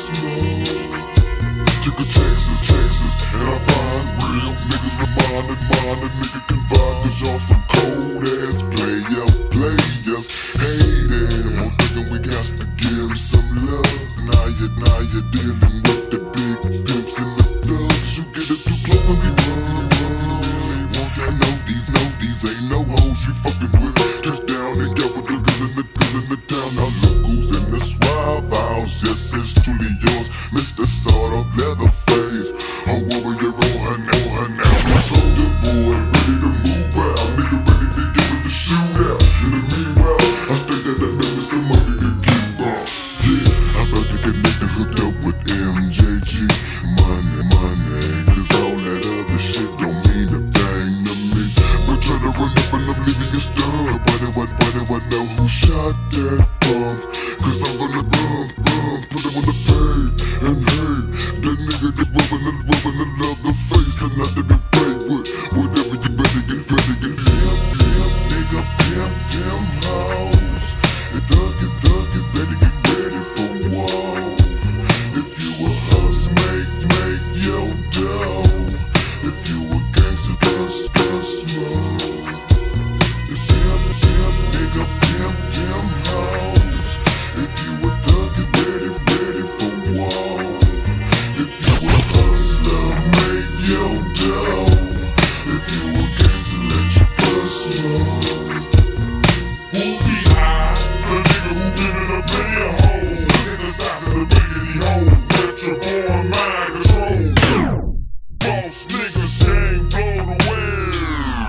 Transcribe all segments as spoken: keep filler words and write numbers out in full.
smooth. Took a Texas, Texas, and I find real niggas reminding mine a nigga can vibe, cause y'all some cold ass player, players, hating. I'm thinking we got to give some love. Now you, now you're dealing with the big pimps and the thugs. You get it too close to me, run, run. Want that? Know these, know these ain't no hoes you fucking with. Touch down and get with the cause in the, cause in the town. Now look who's in the Suave House. Yes, it's truly yours, Mister Sort of Leatherface. A warrior on her now, her now. A soldier boy, ready to move out. Nigga ready to get with the shootout. In the meanwhile, I stay that that nigga some money to keep on. Yeah, I felt like a nigga hooked up with M J G. Money, money, cause all that other shit don't mean a thing to me. But try to run up and I'm leaving you stunned. Why do I, why do I know who shot that bomb? Cause I'm gonna run, run, put him on the page. And hey, that nigga that's rubbing and rubbing and love the face and not to be played with. Whatever you better get, better get. Pimp, pimp, nigga, pimp, them hoes. And dug it, dug it, better get ready for war. If you a hustler, make, make your dough. If you a gangster, plus, plus, smooth. If pimp, pimp, nigga, pimp, them hoes. If you a thug, get ready, ready for war. If you a hustler, make your dough. If you a gangster, let your blood smooth. Who be high? The nigga who been in a million holes. Look at the size of the biggity hole. Metro born mind control. Boss niggas can't blow the wind.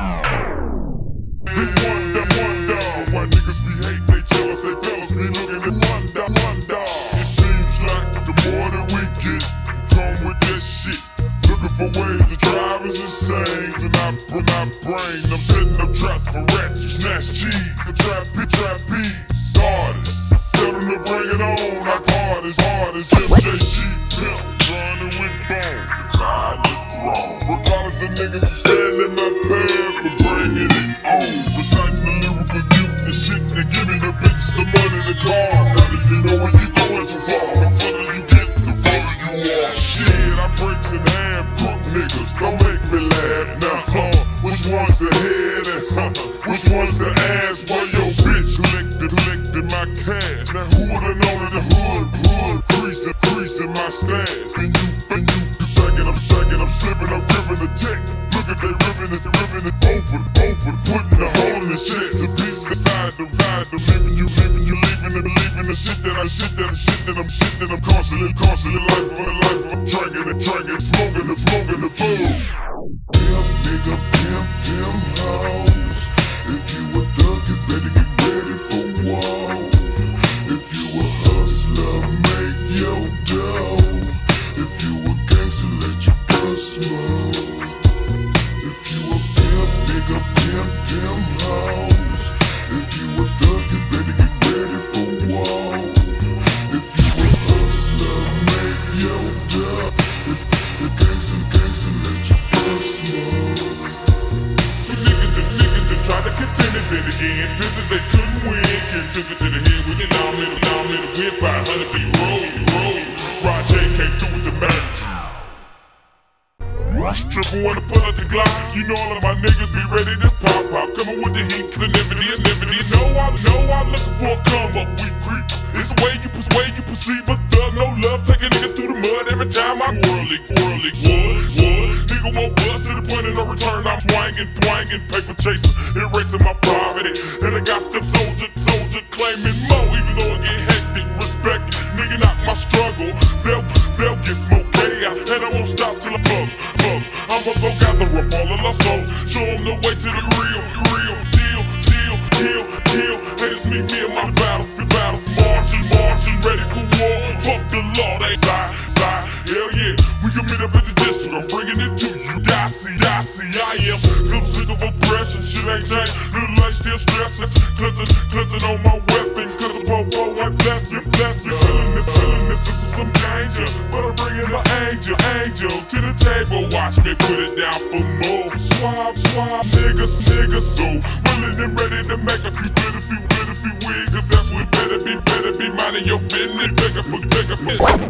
They wonder, wonder why niggas be hating they jealous. They fellas be looking at wonder, wonder. It seems like the more that we get, we come with that shit. Looking for ways to drive us insane. To not, not brain. I'm setting up traps for rats who snatch cheese. The trap pit, trap peas. Artists. Tell them to bring it on. Like hard as hard as M J G. Pimp, running with bone. Ride the throne. Regardless of niggas who stand in my path for bringing it on. Reciting the lyrical gift, the shit that give me the bitches, the money, the cars. How do you know when you going too far? The further you get, the further you are. Shit, I breaks in half, crook niggas, don't make me laugh now. Huh? Which one's the head and huh? Which one's the ass? Well, your bitch collected, collected my cash. Now who would've known in the hood, hood, creasing, creasing my stash? And you, and you, you thinking I'm thinking I'm slipping, I'm gripping the tech. Look at they ripping it, ripping it open, open, putting the hole in his chest. The pieces inside them, inside them, leaving you, leaving you, leaving and believing the shit that I, shit that I, shit that I'm, shit that I'm constantly, constantly life for life. I'm drinking and drinking, smoking and smoking the food. Pimp, nigga, pimp, them hoes. If you a thug, you better get ready for war. If you a hustler, make your dough. If you a gangster, let your blood smooth. If you a pimp, nigga, pimp, them hoes. If you a thug, you better get ready for war. If you a hustler, make your dough. If the gangster, gangster, let your blood smooth. Tried to contend it, then again, business they couldn't win. Kid took it to the head with it, now I'm in it, now I'm in it, win five hundred feet, roll, roll. Friday came through with the magic. Triple wanna pull out the Glock, you know all of my niggas be ready to pop, pop. Coming with the heat, cause it never is, never is. Know I, know I'm looking for a come up, we creep. It's the way you persuade, you perceive a thug, no love, take a nigga through the mud every time I whirly, whirly, wood, wood. Nigga won't bust to the point of no return, I'm swangin', twangin', paper chaser, erasing my poverty. And I got them soldier, soldier claiming more, even though I get hectic, respect it. Nigga not my struggle, they'll, they'll get smoke chaos, and I won't stop till I buzz, buzz. I'm gonna go gather up all of our souls, show them the way to the real, real deal, deal, kill, kill. Haters meet me in my battlefield, battlefield, marching, marching, ready for war. Fuck the law, they side, side, hell yeah. We can meet up at the district, I'm bringing it to you. Dicey, dicey, I am, cause I'm sick of aggression, shit ain't changed. Little life still stressing, cleansing, cleansing on my weapon, cause I'm po, po, I bless you, bless you. Feeling this, feeling this, this is some danger, but I'm bringing the angel, angel to the table. Watch me put it down for more. Swab, swab, niggas, niggas, so willing and ready to make a few, bit, a few, bit, a few wigs. If that's what better be, better be minding your business. Bigger for, bigger for.